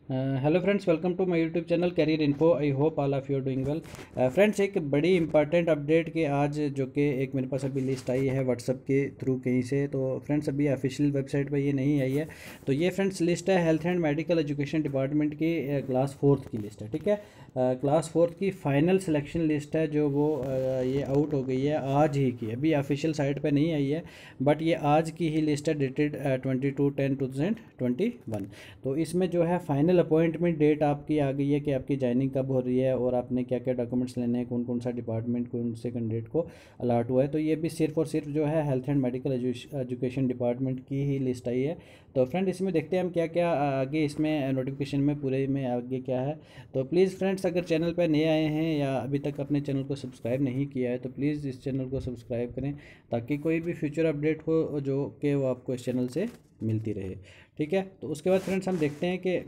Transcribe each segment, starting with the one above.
Hello friends, welcome to my YouTube channel career info. I hope all of you are doing well. Friends, एक बड़ी important update के आज जो कि एक मेरे पास अभी लिस्ट आई है व्हाट्सअप के थ्रू कहीं से। तो फ्रेंड्स, अभी ऑफिशियल वेबसाइट पे ये नहीं आई है। तो ये फ्रेंड्स लिस्ट है health and medical education department की क्लास फोर्थ की लिस्ट है। ठीक है, क्लास फोर्थ की फाइनल सिलेक्शन लिस्ट है जो वो ये आउट हो गई है आज ही की। अभी ऑफिशियल साइट पे नहीं आई है, बट ये आज की ही लिस्ट है, डेटेड 22/10/2021। तो इसमें जो है फाइनल अपॉइंटमेंट डेट आपकी आ गई है कि आपकी ज्वाइनिंग कब हो रही है और आपने क्या क्या डॉक्यूमेंट्स लेने हैं, कौन कौन सा डिपार्टमेंट कौन से कैंडिडेट को अलाट हुआ है। तो ये भी सिर्फ और सिर्फ जो है health and medical education department की ही लिस्ट आई है। तो फ्रेंड, इसमें देखते हैं हम क्या क्या आगे इसमें नोटिफिकेशन में पूरे में आगे क्या है। तो प्लीज़ फ्रेंड्स, अगर चैनल पर नए आए हैं या अभी तक अपने चैनल को सब्सक्राइब नहीं किया है तो प्लीज़ इस चैनल को सब्सक्राइब करें, ताकि कोई भी फ्यूचर अपडेट हो जो कि वो आपको इस चैनल से मिलती रहे। ठीक है, तो उसके बाद फ्रेंड्स हम देखते हैं कि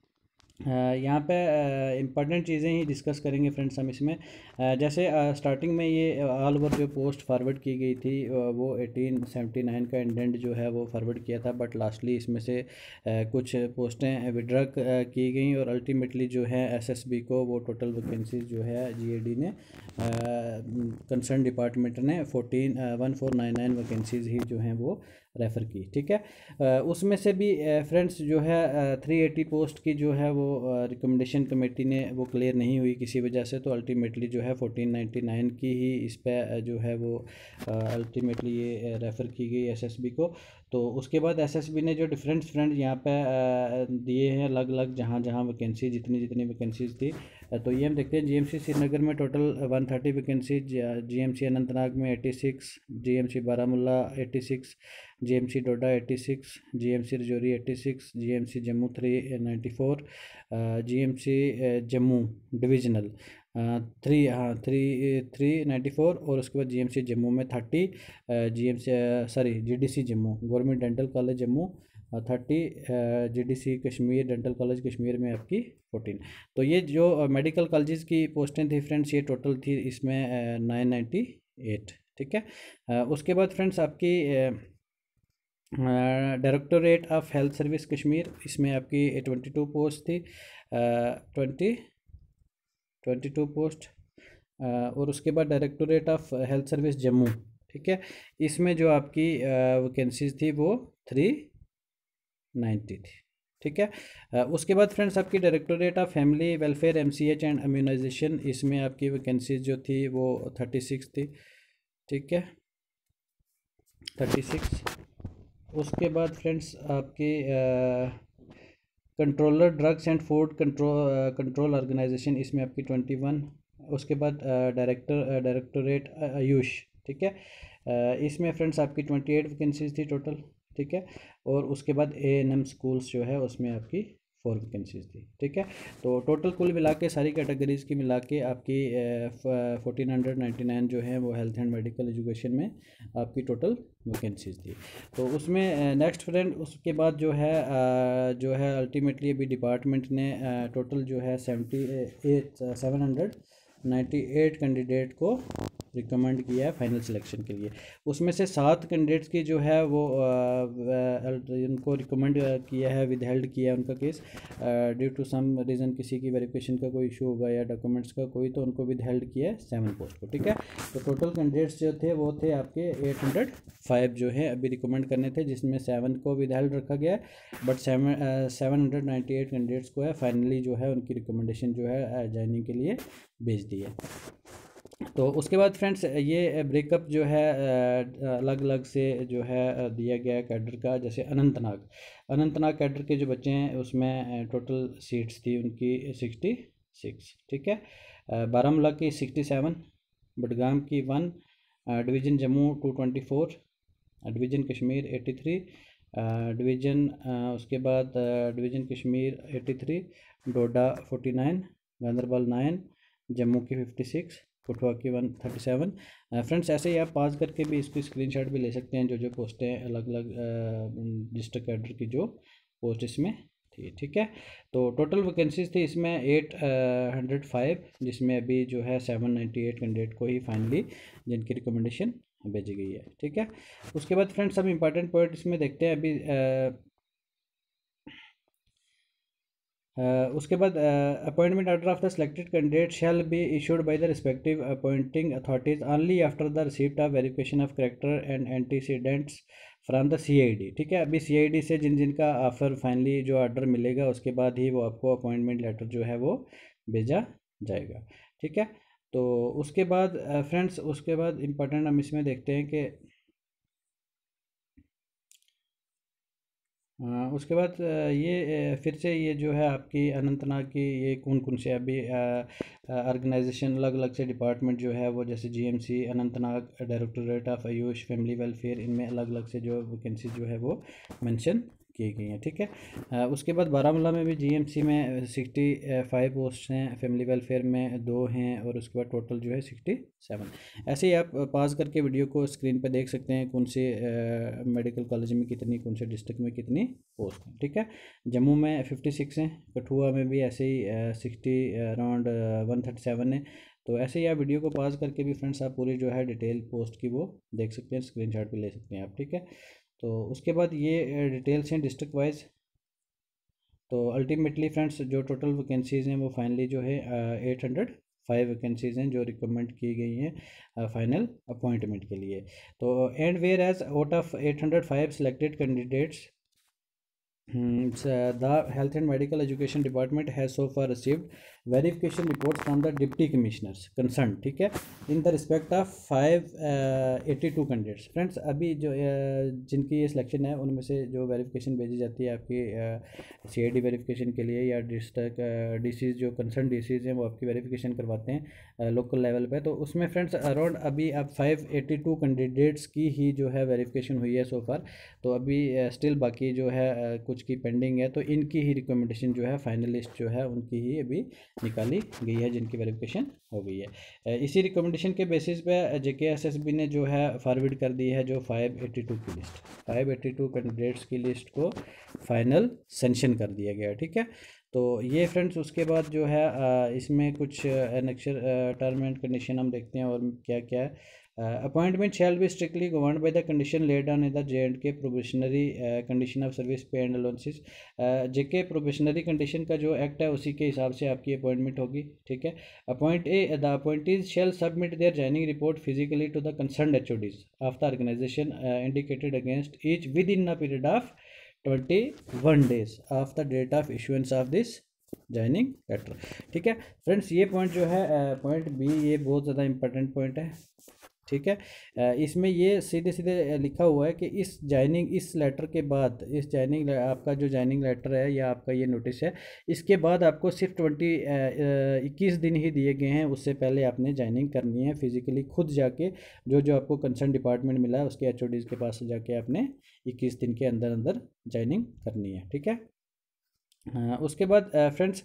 यहाँ पे इम्पॉर्टेंट चीज़ें ही डिस्कस करेंगे फ्रेंड्स हम इसमें। जैसे स्टार्टिंग में ये ऑल ओवर जो पोस्ट फारवर्ड की गई थी वो 1879 का इंडेंट जो है वो फारवर्ड किया था, बट लास्टली इसमें से कुछ पोस्टें विड्रॉ की गई और अल्टीमेटली जो है एसएसबी को वो टोटल वैकेंसीज जो है जीएडी ने कंसर्न डिपार्टमेंट ने 1499 वैकेंसीज ही जो हैं वो रेफ़र की। ठीक है, उसमें से भी फ्रेंड्स जो है 380 पोस्ट की जो है वो रिकमेंडेशन कमेटी ने वो क्लियर नहीं हुई किसी वजह से। तो अल्टीमेटली जो है 1499 की ही इस पे जो है वो अल्टीमेटली ये रेफ़र की गई एसएसबी को। तो उसके बाद एसएसबी ने जो डिफरेंट फ्रेंड यहाँ पे दिए हैं अलग अलग जहाँ जहाँ वैकेंसी जितनी जितनी वैकेंसीज थी। तो ये हम देखते हैं जीएमसी श्रीनगर में टोटल 130 वैकेंसीज, जीएमसी अनंतनाग में 86, GMC Baramulla 86, GMC Doda 86, GMC Rajouri 86, GMC Jammu 394, GMC Jammu divisional 394, और उसके बाद जीएमसी जम्मू में 30, GMC sorry GDC Jammu government dental college Jammu 30, GDC Kashmir dental college Kashmir में आपकी 14। तो ये जो मेडिकल कॉलेजेस की पोस्टें थी फ्रेंड्स, ये टोटल थी इसमें 998। ठीक है, उसके बाद फ्रेंड्स आपकी directorate of health service Kashmir, इसमें आपकी 22 पोस्ट थी, 22 पोस्ट। और उसके बाद directorate of health service Jammu, ठीक है, इसमें जो आपकी वैकेंसीज थी वो 390 थी। ठीक है, उसके बाद फ्रेंड्स आपकी directorate of family welfare MCH and immunisation, इसमें आपकी वैकेंसीज जो थी वो 36 थी। ठीक है, 36। उसके बाद फ्रेंड्स आपकी controller drugs and food control organisation, इसमें आपकी 21। उसके बाद डायरेक्टोरेट आयुष, ठीक है, इसमें फ्रेंड्स आपकी 28 वैकेंसीज थी टोटल। ठीक है, और उसके बाद एएनएम स्कूल्स जो है उसमें आपकी 4 वैकेंसीज थी। ठीक है, तो टोटल कुल मिला के सारी कैटेगरीज की मिला के आपकी 1499 जो है वो हेल्थ एंड मेडिकल एजुकेशन में आपकी टोटल वैकेंसीज थी। तो उसमें नेक्स्ट फ्रेंड उसके बाद जो है अल्टीमेटली अभी डिपार्टमेंट ने टोटल जो है 798 कैंडिडेट को रिकमेंड किया है फाइनल सिलेक्शन के लिए। उसमें से 7 कैंडिडेट्स की जो है वो उनको रिकमेंड किया है, विद हेल्ड किया है उनका case due to some reason, किसी की वेरिफिकेशन का कोई इशू होगा या डॉक्यूमेंट्स का कोई, तो उनको विद हेल्ड किया है 7 पोस्ट को। ठीक है, तो टोटल कैंडिडेट्स जो थे वो थे आपके 805 जो है अभी रिकमेंड करने थे, जिसमें 7 को विद हेल्ड रखा गया है, बट 798 कैंडिडेट्स को है फाइनली जो है उनकी रिकमेंडेशन जो है ज्वाइनिंग के लिए भेज दी है। तो उसके बाद फ्रेंड्स ये ब्रेकअप जो है अलग अलग से जो है दिया गया है कैडर का। जैसे अनंतनाग कैडर के जो बच्चे हैं उसमें टोटल सीट्स थी उनकी 66। ठीक है, बारामूला की 67, बडगाम की 1, division Jammu 224, division Kashmir 83, division उसके बाद डिवीज़न कश्मीर 83, डोडा 49, गांदरबल 9, जम्मू की 56, कठुआ की 137। फ्रेंड्स, ऐसे ही आप पास करके भी इसकी स्क्रीनशॉट भी ले सकते हैं, जो जो पोस्टें अलग अलग डिस्ट्रिक्ट कैडर की जो पोस्ट इसमें थी। ठीक है, तो टोटल वैकेंसीज थी इसमें 805, जिसमें अभी जो है 798 कैंडिडेट को ही फाइनली जिनकी रिकमेंडेशन भेजी गई है। ठीक है, उसके बाद फ्रेंड्स हम इंपॉर्टेंट पॉइंट इसमें देखते हैं। अभी उसके बाद appointment order of the selected candidate shall be issued by the respective appointing authorities only after the receipt of verification of character and antecedents from the CID. ठीक है, अभी सीआईडी से जिन जिन का ऑफर फाइनली जो ऑर्डर मिलेगा उसके बाद ही वो आपको अपॉइंटमेंट लेटर जो है वो भेजा जाएगा। ठीक है, तो उसके बाद फ्रेंड्स उसके बाद इम्पोर्टेंट हम इसमें देखते हैं कि उसके बाद ये फिर से ये जो है आपकी अनंतनाग की ये कौन कौन से अभी ऑर्गेनाइजेशन अलग अलग से डिपार्टमेंट जो है वो जैसे GMC Anantnag directorate of AYUSH family welfare, इनमें अलग अलग से जो वैकेंसी जो है वो मेंशन की गई हैं। ठीक है, उसके बाद बारामूला में भी जीएमसी में 65 पोस्ट हैं, फैमिली वेलफेयर में 2 हैं और उसके बाद टोटल जो है 67। ऐसे ही आप पास करके वीडियो को स्क्रीन पर देख सकते हैं कौन से मेडिकल कॉलेज में कितनी, कौन से डिस्ट्रिक्ट में कितनी पोस्ट हैं। ठीक है, जम्मू में 56 हैं, कठुआ में भी ऐसे ही 60 अराउंड 137 है। तो ऐसे ही आप वीडियो को पॉज करके भी फ्रेंड्स आप पूरी जो है डिटेल पोस्ट की वो देख सकते हैं, स्क्रीनशॉट भी ले सकते हैं आप। ठीक है, तो उसके बाद ये डिटेल्स हैं डिस्ट्रिक्ट वाइज। तो अल्टीमेटली फ्रेंड्स जो टोटल वैकेंसीज़ हैं वो फाइनली जो है 805 वैकेंसीज़ हैं जो रिकमेंड की गई हैं फाइनल अपॉइंटमेंट के लिए। तो and whereas out of 805 selected candidates the health and medical education department has so far received verification reports from the deputy commissioners concerned। ठीक है, in the respect of 582 candidates. Friends अभी जो जिनकी ये selection है उनमें से जो वेरिफिकेशन भेजी जाती है आपकी सीआईडी वेरिफिकेशन के लिए या डिस्ट्रिक्ट डीसीज जो कंसर्न डीसीज हैं वो आपकी वेरिफिकेशन करवाते हैं लोकल लेवल पे, तो उसमें फ्रेंड्स अराउंड अभी अब 582 कैंडिडेट्स की ही जो है वेरिफिकेशन हुई है सो फार। तो अभी स्टिल बाकी जो है कुछ की पेंडिंग है, तो इनकी ही रिकमेंडेशन जो है फाइनलिस्ट जो है उनकी ही अभी निकाली गई है जिनकी वेरिफिकेशन हो गई है। इसी रिकमेंडेशन के बेसिस पे जेकेएसएसबी ने जो है फॉरवर्ड कर दी है जो 582 की लिस्ट, 582 कैंडिडेट्स की लिस्ट को फाइनल सेंशन कर दिया गया। ठीक है, तो ये फ्रेंड्स उसके बाद जो है इसमें कुछ एनेक्चर टर्म एंड कंडीशन हम देखते हैं और क्या क्या है। Appointment shall be strictly governed by the condition laid down in the JNK probationary condition of service pay and allowances. JK probationary condition का जो एक्ट है उसी के हिसाब से आपकी अपॉइंटमेंट होगी। ठीक है, the appointees shall submit their joining report physically to the concerned HODs of the organisation indicated against each within a period of 21 days of the date of issuance of this joining letter. ठीक है friends, ये point जो है point B, ये बहुत ज़्यादा important point है। ठीक है, इसमें ये सीधे सीधे लिखा हुआ है कि इस लेटर के बाद, इस जॉइनिंग आपका जो जॉइनिंग लेटर है या आपका ये नोटिस है, इसके बाद आपको सिर्फ 21 दिन ही दिए गए हैं, उससे पहले आपने जॉइनिंग करनी है फिजिकली खुद जाके, जो आपको कंसर्न डिपार्टमेंट मिला है उसके HODs के पास जाके आपने 21 दिन के अंदर अंदर जॉइनिंग करनी है। ठीक है, उसके बाद friends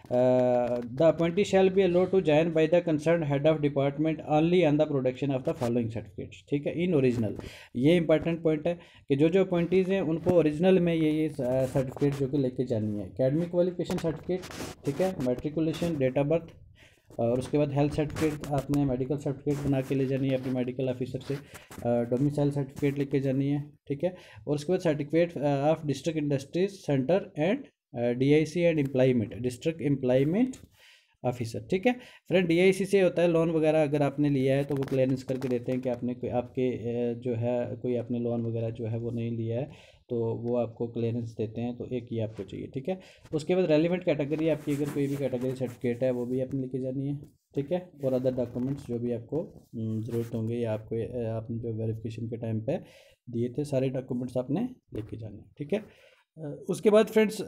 the appointee shall be allowed to join by the concern head of department only on the production of the following certificates. ठीक है, इन ओरिजिनल, ये इंपॉर्टेंट पॉइंट है कि जो अपॉइंटीज़ हैं उनको ओरिजिनल में ये सर्टिफिकेट जो कि लेके जानी है। एकेडमिक क्वालिफिकेशन सर्टिफिकेट, ठीक है, मैट्रिकुलेशन, डेट ऑफ बर्थ, और उसके बाद हेल्थ सर्टिफिकेट आपने मेडिकल सर्टिफिकेट बना के ले जानी है अपने मेडिकल ऑफिसर से, डोमिसाइल सर्टिफिकेट लेके जानी है। ठीक है, और उसके बाद certificate of district industries centre and DIC and employment, district employment officer. ठीक है फ्रेंड, DIC से होता है लोन वगैरह अगर आपने लिया है तो वो क्लियरेंस करके देते हैं कि आपने कोई आपके जो है कोई आपने लोन वगैरह जो है वो नहीं लिया है, तो वो आपको क्लियरेंस देते हैं, तो एक ही आपको चाहिए। ठीक है, उसके बाद रेलिवेंट कैटेगरी आपकी अगर कोई भी कैटेगरी सर्टिफिकेट है वो भी आपने लेके जानी है। ठीक है, और अदर डॉक्यूमेंट्स जो भी आपको ज़रूरत होंगे या आपको आपने जो वेरिफिकेशन के टाइम पे दिए थे सारे डॉक्यूमेंट्स आपने लेके जाने। ठीक है, उसके बाद फ्रेंड्स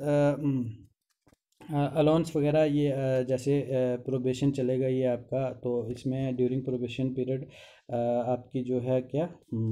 अलाउंस वगैरह ये जैसे प्रोबेशन चलेगा ये आपका, तो इसमें ड्यूरिंग प्रोबेशन पीरियड आपकी जो है क्या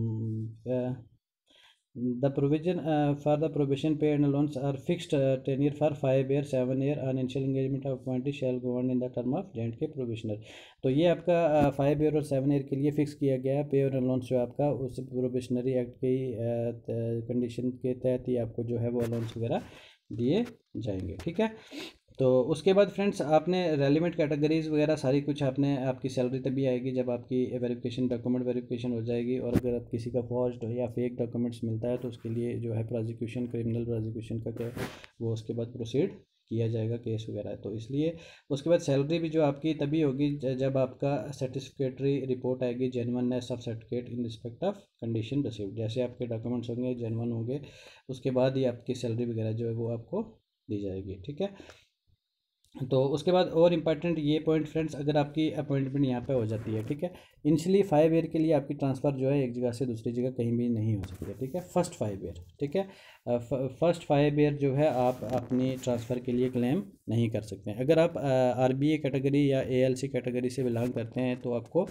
the provision for the probation pay and allowance are fixed tenure for 5 year 7 year on initial engagement of appointee shall govern in the term of JNK probationer. तो ये आपका 5 year और 7 year के लिए फिक्स किया गया है। पे और अलाउंस जो आपका उस प्रोबेशनरी एक्ट के कंडीशन के तहत ही आपको जो है वो अलाउंस वगैरह दिए जाएंगे। ठीक है, तो उसके बाद फ्रेंड्स आपने रेलिवेंट कैटेगरीज वगैरह सारी कुछ आपने, आपकी सैलरी तभी आएगी जब आपकी वेरिफिकेशन डॉक्यूमेंट वेरिफिकेशन हो जाएगी, और अगर आप किसी का फॉर्ज्ड या फेक डॉक्यूमेंट्स मिलता है तो उसके लिए जो है प्रोसिक्यूशन, क्रिमिनल प्रोसिक्यूशन का क्या वो उसके बाद प्रोसीड किया जाएगा केस वगैरह, तो इसलिए उसके बाद सैलरी भी जो आपकी तभी होगी जब आपका सर्टिफिकेटरी रिपोर्ट आएगी, genuineness of certificate in respect of condition received. जैसे आपके डॉक्यूमेंट्स होंगे जेन्युइन होंगे, उसके बाद ही आपकी सैलरी वगैरह जो है वो आपको दी जाएगी, ठीक है। तो उसके बाद और इम्पॉर्टेंट ये पॉइंट फ्रेंड्स, अगर आपकी अपॉइंटमेंट यहाँ पे हो जाती है, ठीक है, इनिशियली 5 ईयर के लिए आपकी ट्रांसफ़र जो है एक जगह से दूसरी जगह कहीं भी नहीं हो सकती है, ठीक है, फर्स्ट 5 ईयर, ठीक है। फर्स्ट 5 ईयर जो है आप अपनी ट्रांसफ़र के लिए क्लेम नहीं कर सकते हैं। अगर आप RBA कैटेगरी या ALC कैटेगरी से बिलोंग करते हैं तो आपको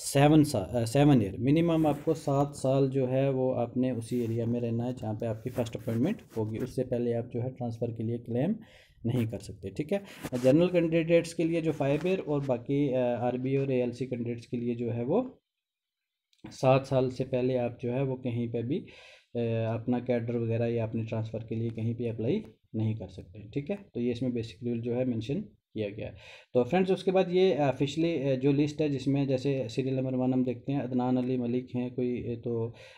7 ईयर मिनिमम, आपको 7 साल जो है वो आपने उसी एरिया में रहना है जहाँ पे आपकी फ़र्स्ट अपॉइंटमेंट होगी, उससे पहले आप जो है ट्रांसफ़र के लिए क्लेम नहीं कर सकते, ठीक है। जनरल कैंडिडेट्स के लिए जो 5 ईयर और बाकी RBA और ALC कैंडिडेट्स के लिए जो है वो 7 साल से पहले आप जो है वो कहीं पे भी अपना कैडर वगैरह या अपने ट्रांसफ़र के लिए कहीं भी अप्लाई नहीं कर सकते, ठीक है। तो ये इसमें बेसिक रूल जो है मेंशन किया गया है। तो फ्रेंड्स उसके बाद ये ऑफिशियली जो लिस्ट है जिसमें जैसे सीरियल नंबर 1 हम देखते हैं अदनान अली मलिक हैं कोई, तो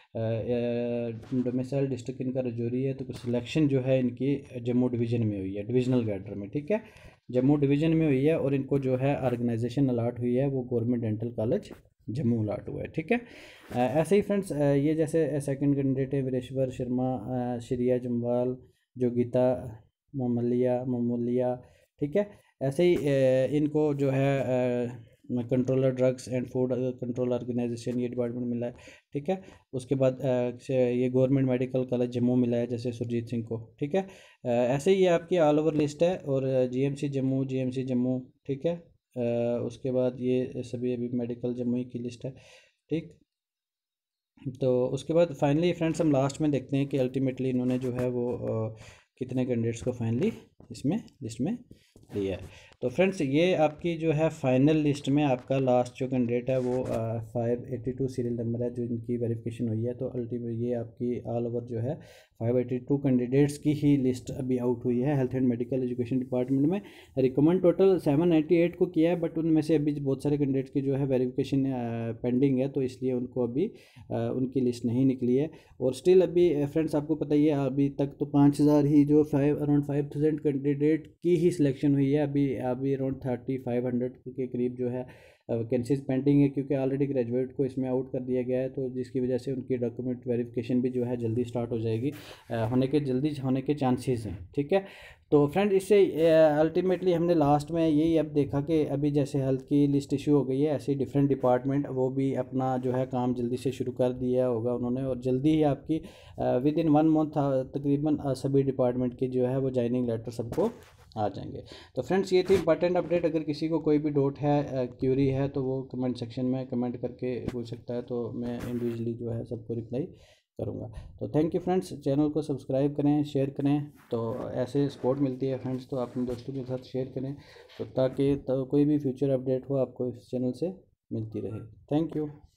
डोमिसाइल डिस्ट्रिक्ट इनका रजौरी है, तो सिलेक्शन जो है इनकी जम्मू डिवीज़न में हुई है, डिविजनल कैडर में, ठीक है, जम्मू डिवीज़न में हुई है, और इनको जो है ऑर्गेनाइजेशन अलाट हुई है वो government dental college Jammu allot हुआ है, ठीक है। ऐसे ही फ्रेंड्स ये जैसे सेकंड कैंडिडेट है वीरेश्वर शर्मा, श्रिया जम्वाल, जोगिता ममलिया, ठीक है। ऐसे ही इनको जो है controller drugs and food control organisation ये डिपार्टमेंट मिला है, ठीक है। उसके बाद ये गवर्नमेंट मेडिकल कॉलेज जम्मू मिला है जैसे सुरजीत सिंह को, ठीक है। ऐसे ही ये आपकी ऑल ओवर लिस्ट है, और GMC जम्मू, ठीक है। उसके बाद ये सभी अभी मेडिकल जम्मू ही की लिस्ट है, ठीक। तो उसके बाद फाइनली फ्रेंड्स हम लास्ट में देखते हैं कि अल्टीमेटली इन्होंने जो है वो कितने कैंडिडेट्स को फाइनली इसमें लिस्ट में लिया है। तो फ्रेंड्स ये आपकी जो है फाइनल लिस्ट में आपका लास्ट जो कैंडिडेट है वो 582 सीरियल नंबर है जो इनकी वेरिफिकेशन हुई है। तो अल्टीमेट ये आपकी ऑल ओवर जो है 582 कैंडिडेट्स की ही लिस्ट अभी आउट हुई है health and medical education department में। रिकमेंड टोटल 798 को किया है, बट उनमें से अभी बहुत सारे कैंडिडेट्स की जो है वेरिफिकेशन पेंडिंग है, तो इसलिए उनको अभी उनकी लिस्ट नहीं निकली है। और स्टिल अभी फ्रेंड्स आपको पता ही है अभी तक तो 5000 ही जो अराउंड 5000 कैंडिडेट की ही सिलेक्शन हुई है। अभी अराउंड 3500 के करीब जो है वैकेंसीज पेंडिंग है, क्योंकि ऑलरेडी ग्रेजुएट को इसमें आउट कर दिया गया है, तो जिसकी वजह से उनकी डॉक्यूमेंट वेरिफिकेशन भी जो है जल्दी स्टार्ट हो जाएगी, जल्दी होने के चांसेस हैं, ठीक है। तो फ्रेंड इससे अल्टीमेटली हमने लास्ट में यही अब देखा कि अभी जैसे हेल्थ की लिस्ट इशू हो गई है, ऐसे डिफरेंट डिपार्टमेंट वो भी अपना जो है काम जल्दी से शुरू कर दिया होगा उन्होंने, और जल्दी ही आपकी विद इन 1 मंथ तकरीबन सभी डिपार्टमेंट की जो है वो ज्वाइनिंग लेटर सबको आ जाएंगे। तो फ्रेंड्स ये थी इंपॉर्टेंट अपडेट। अगर किसी को कोई भी डाउट है क्यूरी है तो वो कमेंट सेक्शन में कमेंट करके पूछ सकता है, तो मैं इंडिविजुअली जो है सबको रिप्लाई करूँगा। तो थैंक यू फ्रेंड्स, चैनल को सब्सक्राइब करें, शेयर करें, तो ऐसे सपोर्ट मिलती है फ्रेंड्स, तो अपने दोस्तों के साथ शेयर करें, तो ताकि कोई भी फ्यूचर अपडेट हो आपको इस चैनल से मिलती रहे। Thank you.